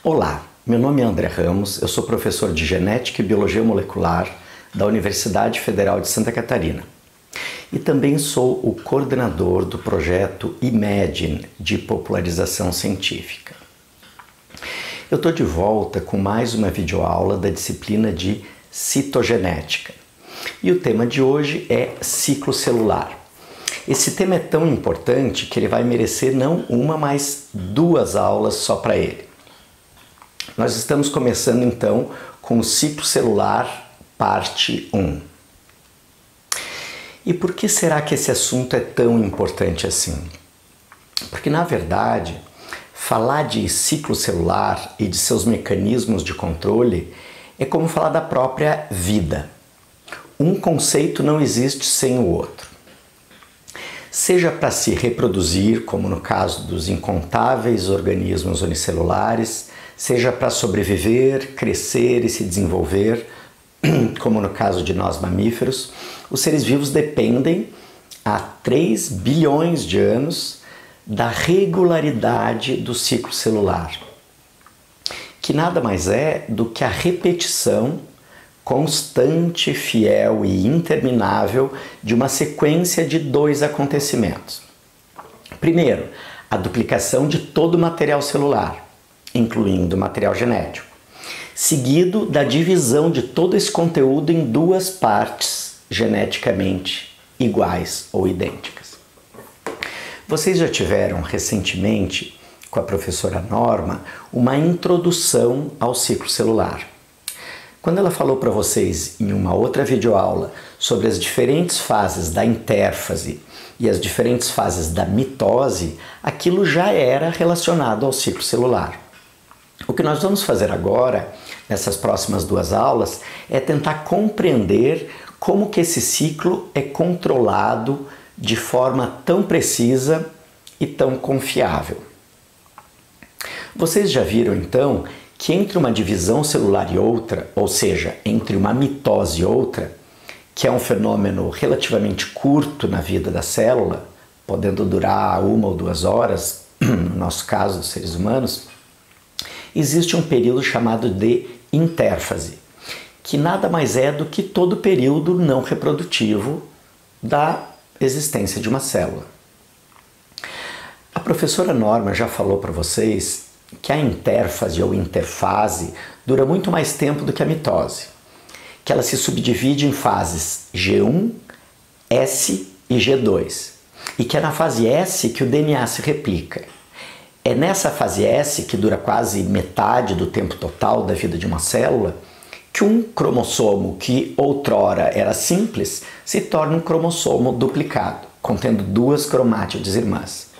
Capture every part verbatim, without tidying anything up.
Olá, meu nome é André Ramos, eu sou professor de Genética e Biologia Molecular da Universidade Federal de Santa Catarina e também sou o coordenador do projeto Imagine de popularização científica. Eu estou de volta com mais uma videoaula da disciplina de citogenética e o tema de hoje é ciclo celular. Esse tema é tão importante que ele vai merecer não uma, mas duas aulas só para ele. Nós estamos começando então com o ciclo celular, parte um. E por que será que esse assunto é tão importante assim? Porque, na verdade, falar de ciclo celular e de seus mecanismos de controle é como falar da própria vida. Um conceito não existe sem o outro. Seja para se reproduzir, como no caso dos incontáveis organismos unicelulares, seja para sobreviver, crescer e se desenvolver, como no caso de nós mamíferos, os seres vivos dependem, há três bilhões de anos, da regularidade do ciclo celular, que nada mais é do que a repetição constante, fiel e interminável de uma sequência de dois acontecimentos. Primeiro, a duplicação de todo o material celular, incluindo o material genético, seguido da divisão de todo esse conteúdo em duas partes geneticamente iguais ou idênticas. Vocês já tiveram recentemente, com a professora Norma, uma introdução ao ciclo celular. Quando ela falou para vocês em uma outra videoaula sobre as diferentes fases da intérfase e as diferentes fases da mitose, aquilo já era relacionado ao ciclo celular. O que nós vamos fazer agora, nessas próximas duas aulas, é tentar compreender como que esse ciclo é controlado de forma tão precisa e tão confiável. Vocês já viram então que entre uma divisão celular e outra, ou seja, entre uma mitose e outra, que é um fenômeno relativamente curto na vida da célula, podendo durar uma ou duas horas, no nosso caso dos seres humanos, existe um período chamado de intérfase, que nada mais é do que todo o período não reprodutivo da existência de uma célula. A professora Norma já falou para vocês que a intérfase ou interfase dura muito mais tempo do que a mitose, que ela se subdivide em fases G um, S e G dois, e que é na fase S que o D N A se replica. É nessa fase S, que dura quase metade do tempo total da vida de uma célula, que um cromossomo que outrora era simples se torna um cromossomo duplicado, contendo duas cromátides irmãs.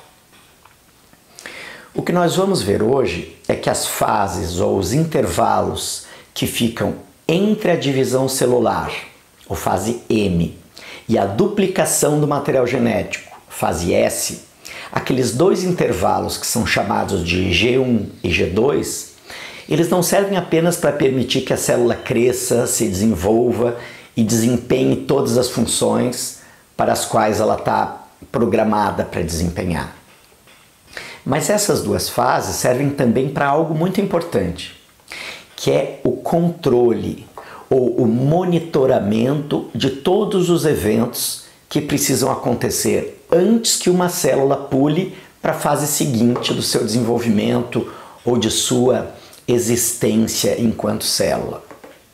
O que nós vamos ver hoje é que as fases ou os intervalos que ficam entre a divisão celular, ou fase M, e a duplicação do material genético, fase S, aqueles dois intervalos que são chamados de G um e G dois, eles não servem apenas para permitir que a célula cresça, se desenvolva e desempenhe todas as funções para as quais ela está programada para desempenhar. Mas essas duas fases servem também para algo muito importante, que é o controle ou o monitoramento de todos os eventos que precisam acontecer antes que uma célula pule para a fase seguinte do seu desenvolvimento ou de sua existência enquanto célula.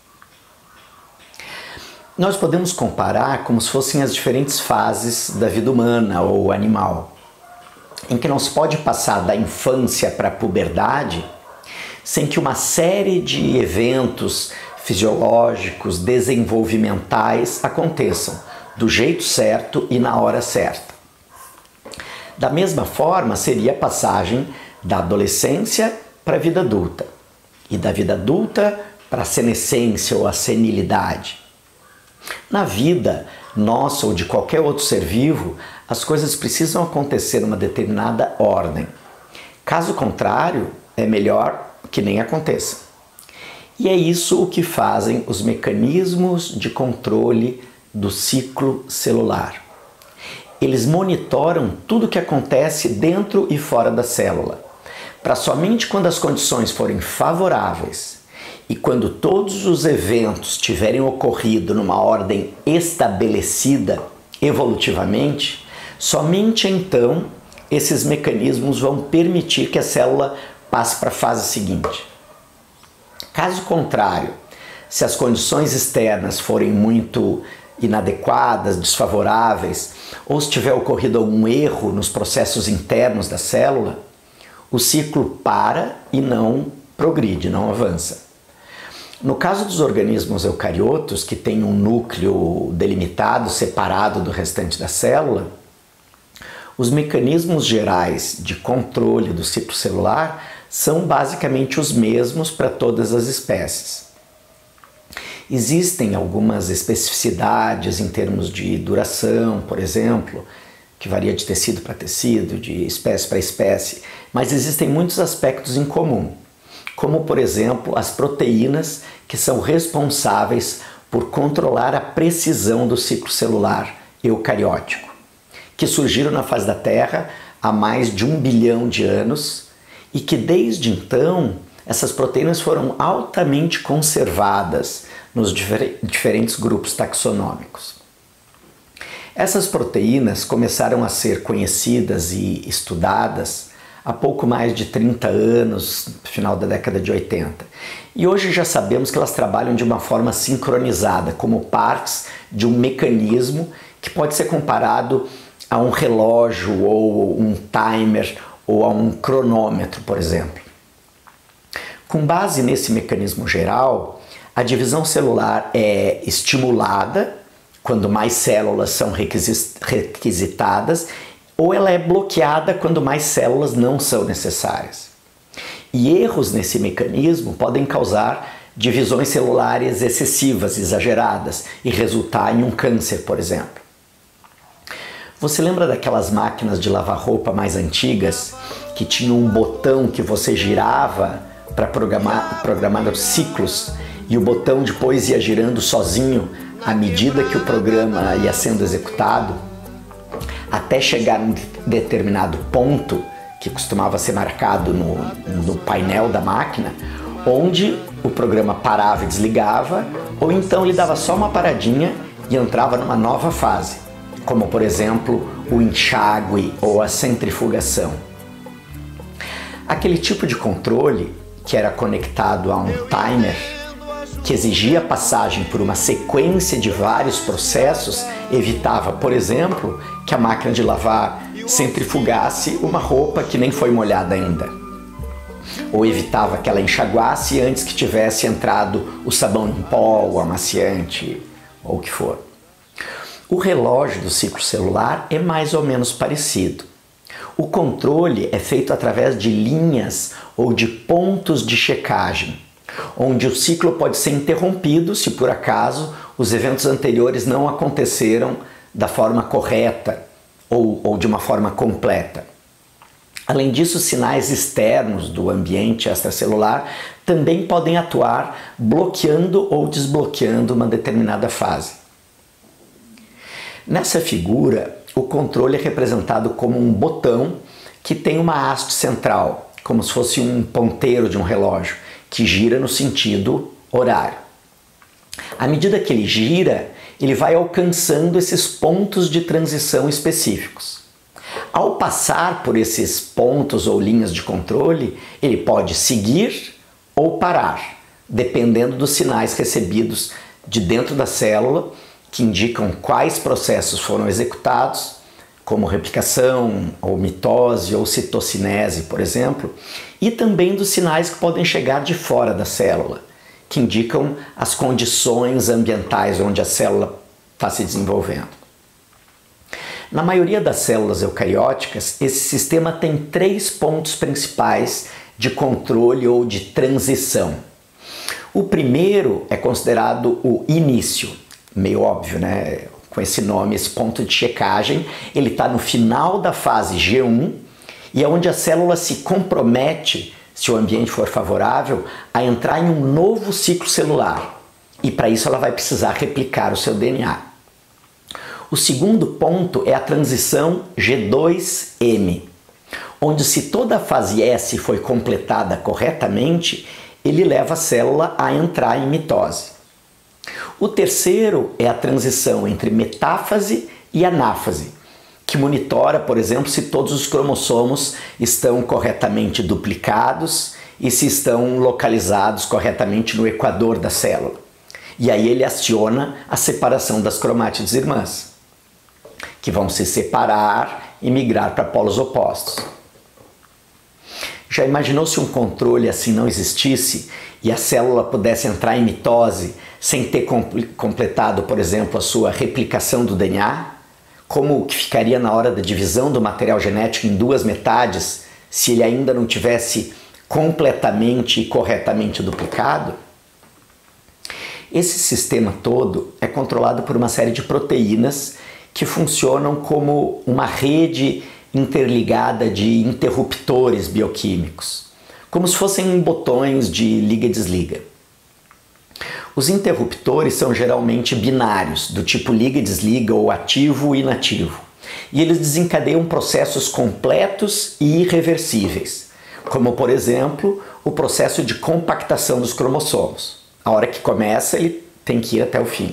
Nós podemos comparar como se fossem as diferentes fases da vida humana ou animal, em que não se pode passar da infância para a puberdade sem que uma série de eventos fisiológicos, desenvolvimentais aconteçam do jeito certo e na hora certa. Da mesma forma, seria a passagem da adolescência para a vida adulta e da vida adulta para a senescência ou a senilidade. Na vida nossa ou de qualquer outro ser vivo, as coisas precisam acontecer numa determinada ordem. Caso contrário, é melhor que nem aconteça. E é isso o que fazem os mecanismos de controle do ciclo celular. Eles monitoram tudo o que acontece dentro e fora da célula, para somente quando as condições forem favoráveis e quando todos os eventos tiverem ocorrido numa ordem estabelecida evolutivamente, somente então esses mecanismos vão permitir que a célula passe para a fase seguinte. Caso contrário, se as condições externas forem muito inadequadas, desfavoráveis, ou se tiver ocorrido algum erro nos processos internos da célula, o ciclo para e não progride, não avança. No caso dos organismos eucariotos, que têm um núcleo delimitado, separado do restante da célula, os mecanismos gerais de controle do ciclo celular são basicamente os mesmos para todas as espécies. Existem algumas especificidades em termos de duração, por exemplo, que varia de tecido para tecido, de espécie para espécie, mas existem muitos aspectos em comum, como, por exemplo, as proteínas que são responsáveis por controlar a precisão do ciclo celular eucariótico, que surgiram na face da Terra há mais de um bilhão de anos e que desde então essas proteínas foram altamente conservadas nos difer- diferentes grupos taxonômicos. Essas proteínas começaram a ser conhecidas e estudadas há pouco mais de trinta anos, no final da década de oitenta. E hoje já sabemos que elas trabalham de uma forma sincronizada, como partes de um mecanismo que pode ser comparado a um relógio ou um timer ou a um cronômetro, por exemplo. Com base nesse mecanismo geral, a divisão celular é estimulada quando mais células são requisitadas ou ela é bloqueada quando mais células não são necessárias. E erros nesse mecanismo podem causar divisões celulares excessivas, exageradas e resultar em um câncer, por exemplo. Você lembra daquelas máquinas de lavar roupa mais antigas que tinham um botão que você girava para programar, programar os ciclos e o botão depois ia girando sozinho à medida que o programa ia sendo executado, até chegar em um determinado ponto que costumava ser marcado no, no painel da máquina, onde o programa parava e desligava, ou então ele dava só uma paradinha e entrava numa nova fase, como por exemplo o enxágue ou a centrifugação. Aquele tipo de controle que era conectado a um timer, que exigia a passagem por uma sequência de vários processos, evitava, por exemplo, que a máquina de lavar centrifugasse uma roupa que nem foi molhada ainda. Ou evitava que ela enxaguasse antes que tivesse entrado o sabão em pó, o amaciante, ou o que for. O relógio do ciclo celular é mais ou menos parecido. O controle é feito através de linhas ou de pontos de checagem, onde o ciclo pode ser interrompido se por acaso os eventos anteriores não aconteceram da forma correta ou, ou de uma forma completa. Além disso, sinais externos do ambiente extracelular também podem atuar bloqueando ou desbloqueando uma determinada fase. Nessa figura, o controle é representado como um botão que tem uma haste central, como se fosse um ponteiro de um relógio, que gira no sentido horário. À medida que ele gira, ele vai alcançando esses pontos de transição específicos. Ao passar por esses pontos ou linhas de controle, ele pode seguir ou parar, dependendo dos sinais recebidos de dentro da célula, que indicam quais processos foram executados, como replicação, ou mitose, ou citocinese, por exemplo, e também dos sinais que podem chegar de fora da célula, que indicam as condições ambientais onde a célula está se desenvolvendo. Na maioria das células eucarióticas, esse sistema tem três pontos principais de controle ou de transição. O primeiro é considerado o início, meio óbvio, né? Com esse nome, esse ponto de checagem, ele está no final da fase G um e é onde a célula se compromete, se o ambiente for favorável, a entrar em um novo ciclo celular. E para isso ela vai precisar replicar o seu D N A. O segundo ponto é a transição G dois M, onde se toda a fase S foi completada corretamente, ele leva a célula a entrar em mitose. O terceiro é a transição entre metáfase e anáfase, que monitora, por exemplo, se todos os cromossomos estão corretamente duplicados e se estão localizados corretamente no equador da célula. E aí ele aciona a separação das cromátides irmãs, que vão se separar e migrar para polos opostos. Já imaginou se um controle assim não existisse e a célula pudesse entrar em mitose sem ter completado, por exemplo, a sua replicação do D N A? Como que ficaria na hora da divisão do material genético em duas metades se ele ainda não tivesse completamente e corretamente duplicado? Esse sistema todo é controlado por uma série de proteínas que funcionam como uma rede interligada de interruptores bioquímicos, como se fossem botões de liga e desliga. Os interruptores são geralmente binários, do tipo liga e desliga ou ativo e inativo, e eles desencadeiam processos completos e irreversíveis, como por exemplo o processo de compactação dos cromossomos. A hora que começa, ele tem que ir até o fim.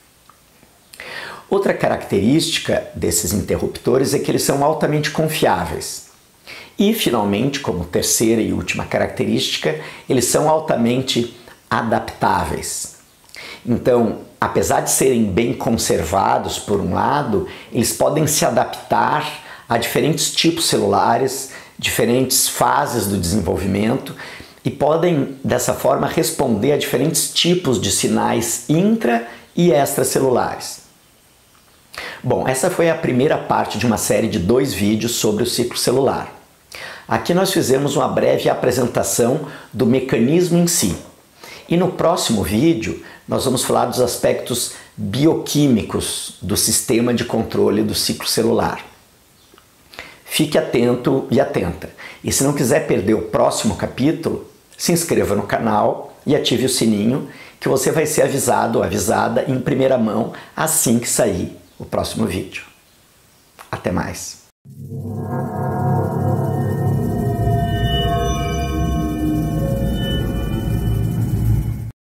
Outra característica desses interruptores é que eles são altamente confiáveis. E, finalmente, como terceira e última característica, eles são altamente adaptáveis. Então, apesar de serem bem conservados por um lado, eles podem se adaptar a diferentes tipos celulares, diferentes fases do desenvolvimento e podem, dessa forma, responder a diferentes tipos de sinais intra- e extracelulares. Bom, essa foi a primeira parte de uma série de dois vídeos sobre o ciclo celular. Aqui nós fizemos uma breve apresentação do mecanismo em si. E no próximo vídeo nós vamos falar dos aspectos bioquímicos do sistema de controle do ciclo celular. Fique atento e atenta. E se não quiser perder o próximo capítulo, se inscreva no canal e ative o sininho que você vai ser avisado ou avisada em primeira mão assim que sair o próximo vídeo. Até mais!